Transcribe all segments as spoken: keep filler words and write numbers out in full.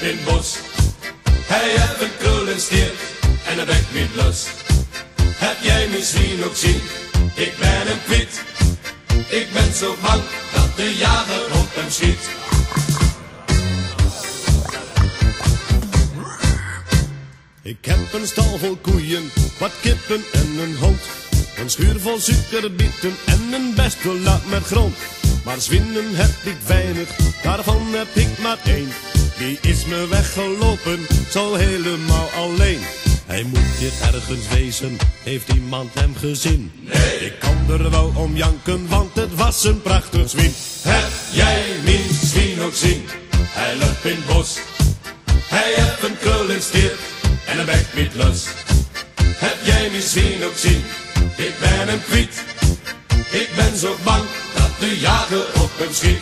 in het bos. Hij heeft een krul en stiert en een bek met lust. Heb jij misschien ook zien, ik ben hem kwijt. Ik ben zo bang dat de jager op hem schiet. Ik heb een stal vol koeien, wat kippen en een hond. Een schuur vol suikerbieten en een best wel laat met grond. Maar zwinnen heb ik weinig, daarvan heb ik maar één. Die is me weggelopen, zo helemaal alleen. Hij moet hier ergens wezen, heeft iemand hem gezien? Nee. Ik kan er wel om janken, want het was een prachtig zwien. Heb jij misschien ook zien? Hij loopt in het bos. Hij heeft een krul en stiert en een bek met lust. Heb jij misschien ook zien? Ik ben hem kwijt. Ik ben zo bang dat de jager op hem schiet.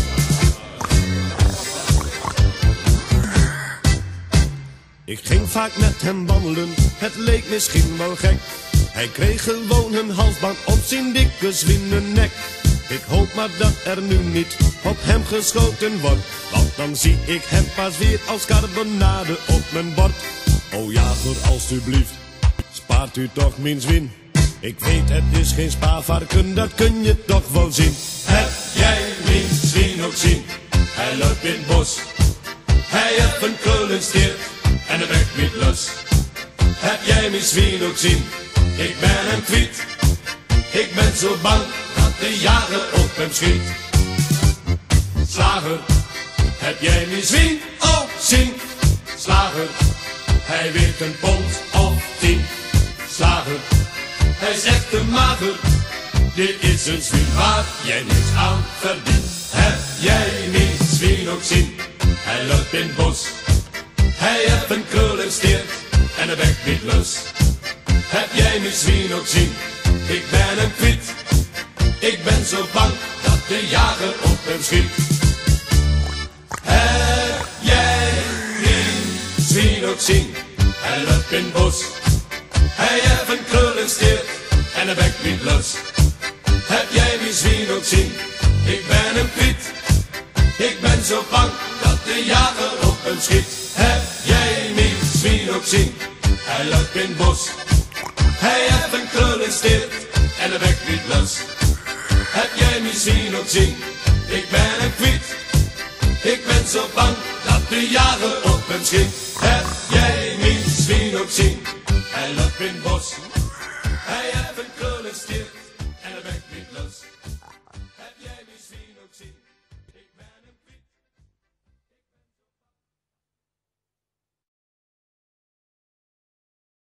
Ik ging vaak met hem wandelen, het leek misschien wel gek. Hij kreeg gewoon een halsband op zijn dikke zwinnennek. Ik hoop maar dat er nu niet op hem geschoten wordt, want dan zie ik hem pas weer als carbonade op mijn bord. O jager, alstublieft, spaart u toch mijn zwin. Ik weet het is geen spaarvarken, dat kun je toch wel zien. Heb jij misschien ook zien? Hij loopt in het bos. Hij heeft een krul en stiert en een bek met lust. Heb jij misschien ook zien? Ik ben hem kwijt. Ik ben zo bang dat de jager op hem schiet. Slager, heb jij misschien ook zien? Slager, hij weegt een pond of tien. Slager, hij is echt te mager. Dit is een zwien waar jij niks aan verdient. Heb jij misschien ook zien? Hij loopt in het bos. Hij heeft een krul en stiert en een bek met lust. Heb jij misschien ook zien? Ik ben hem kwijt. Ik ben zo bang dat de jager op hem schiet. Heb jij misschien ook zien? Hij loopt in het bos. Hij heeft een krul en stiert en een bek met lust. Heb jij misschien ook zien? Ik ben hem kwijt. Ik ben zo bang dat de jager op hem schiet. Heb jij misschien ook zien? Hij loopt in het bos. Hij heeft een krul en stiert en een bek met lust. Heb jij misschien ook zien? Ik ben hem kwijt. Ik ben zo bang dat de jager op hem schiet. Heb jij misschien ook zien? Hij loopt in het bos.